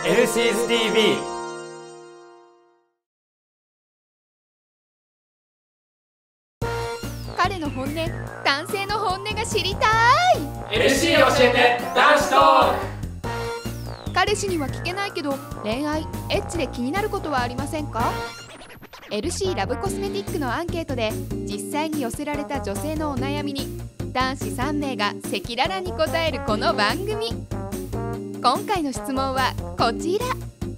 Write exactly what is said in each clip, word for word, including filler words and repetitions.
エルシーズ ティーブイ。 彼の本音、男性の本音が知りたい。 エルシー 教えて男子トーク。 彼氏には聞けないけど恋愛エッチで気になることはありませんか？ エルシー ラブコスメティックのアンケートで実際に寄せられた女性のお悩みに男子さん名が赤裸々に答えるこの番組。今回の質問はこちら。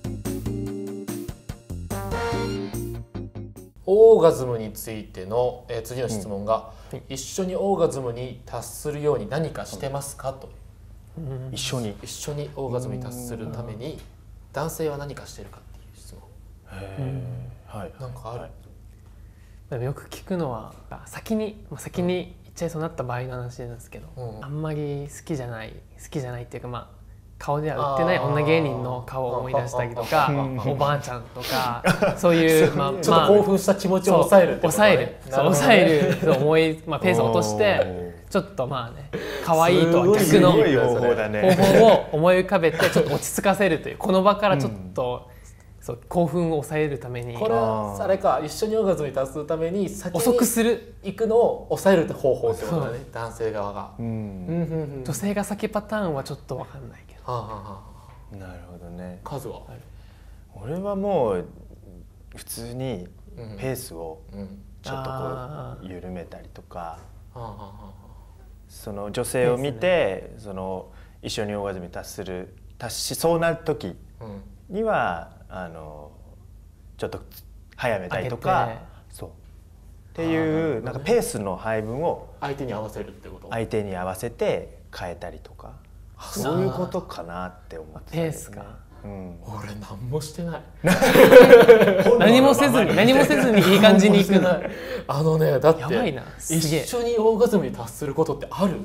オーガズムについての、えー、次の質問が、うん、一緒にオーガズムに達するように何かしてますかと。 うん、一緒に一緒にオーガズムに達するために男性は何かしてるかっていう質問。 へー、はい、 なんかある、はい、 でもよく聞くのは先に先に言っちゃいそうになった場合の話なんですけど、うん、あんまり好きじゃない好きじゃないっていうか、まあ顔では売ってない女芸人の顔を思い出したりとか、おばあちゃんとかそういう、まあ、 ちょっと興奮した気持ちを抑えるってことね。 抑える、そう抑えると思い、まあ、ペースを落としてちょっとまあね可愛いとは逆の方法を思い浮かべてちょっと落ち着かせるという、この場からちょっと、うん、そう興奮を抑えるために、 これはあれか、一緒にオーガズムに達するために先に遅くする行くのを抑えるって方法ってことだね、男性側が。うん、 女性が先パターンはちょっと分かんないけど。 はあはあ、 なるほどね。 数は俺はもう普通にペースをちょっとこう緩めたりとか、その女性を見てその一緒にオーガズムに達する達しそうな時にはあのちょっと早めたりとか、そうっていうなんかペースの配分を相手に合わせるってこと。 相手に合わせて変えたりとか。そういうことかなって思ってた、ね、 ペースか、 うん、俺何もしてない何もせずに何もせずにいい感じにいくの。 あのね、だってやばいな、 一緒にオーガズムに達することってある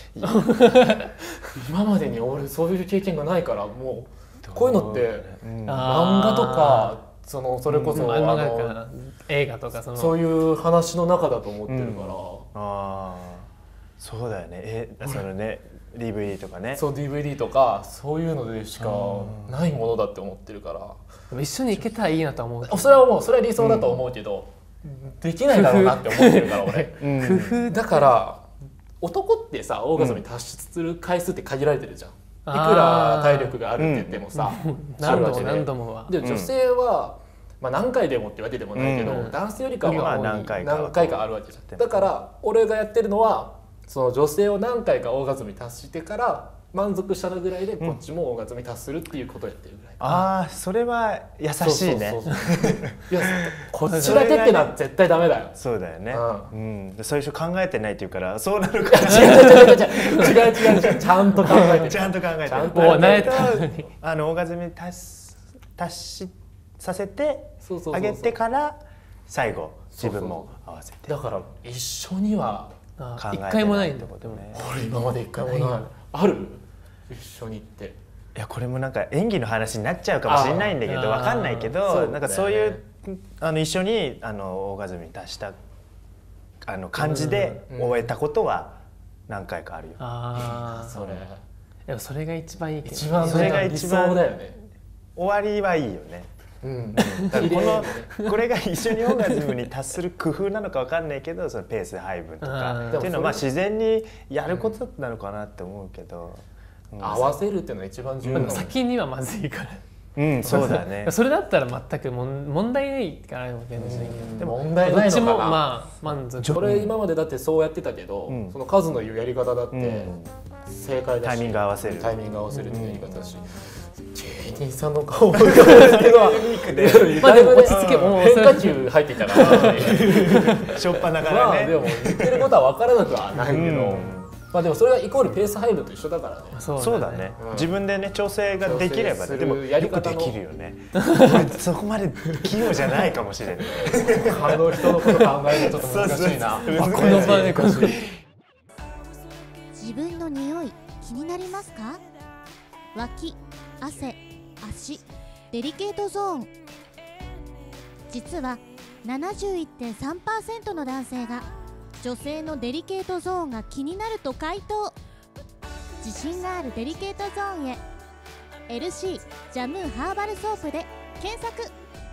今までに俺そういう経験がないから、もうこういうのって、うん、漫画とかそのそれこそ、うん、あの映画とかそのそういう話の中だと思ってるから、うん、 ああそうだよね。えそのねディーブイディー とかね。 そう ディーブイディー とかそういうのでしかないものだって思ってるから。 でも一緒に行けたらいいなと思う。 それはもうそれは理想だと思うけど、うん、できないだろうなって思ってるから俺、うん、工夫だから男ってさオーガズムに達する回数って限られてるじゃん、うん、いくら体力があるって言ってもさ、うん、 何度も何度もは。 で女性は、まあ、何回でもってわけでもないけど、うん、男性よりかは何回かあるわけじゃん。だから俺がやってるのはその女性を何回かオーガズムに達してから満足したぐらいでこっちもオーガズムに達するっていうことをやってるぐらい、うん、 ああそれは優しいね。 いやこっちだけってのは絶対ダメだよ。 そうだよね、うんうん、最初考えてないっていうからそうなるか。 違う違う違う違う違う違うちゃんと考えてちゃんと考えてちゃんともう慣れたあのオーガズムに達達しさせてあげてから最後自分も合わせて。 だから一緒には一回もないんだもん。 俺今まで一回もない。ある？一緒に行って。 いやこれもなんか演技の話になっちゃうかもしれないんだけどわかんないけど、なんかそういうあの一緒にあのオーガズムに達したあの感じで終えたことは何回かあるよ。 ああそれ。でもそれが一番いいけど。 一番それが一番だよね。 終わりはいいよね。うん、このこれが一緒にオーガズムに達する工夫なのか分かんないけど、そのペース配分とかっていうのはまあ自然にやることなのかなって思うけど、 うん、合わせるっていうのが一番重要なの。 先にはまずいから。 うんそうだね。 それだったら全く問題ないかなと思ってるんですけど、 でも問題ないのかな。どっちもまあ満足。 これ今までだってそうやってたけど、うん、その数の言うやり方だって正解だし、 タイミング合わせるタイミング合わせるっていうやり方だし。芸人さんの顔がですけど、 まあでも落ち着けもう変化球入ってきたからしょっぱながらね。 でも言ってることは分からなくはないけど、まあでもそれがイコールペース配分と一緒だからね。 そうだね。自分でね調整ができれば、でもよくできるよね。そこまで器用じゃないかもしれない。 あの人のこと考えるとちょっと難しいな。 この場で自分の匂い気になりますか？脇、汗、足、デリケートゾーン。実は ななじゅういってんさんパーセント の男性が女性のデリケートゾーンが気になると回答。自信があるデリケートゾーンへエルシー ジャムーハーバルソープで検索。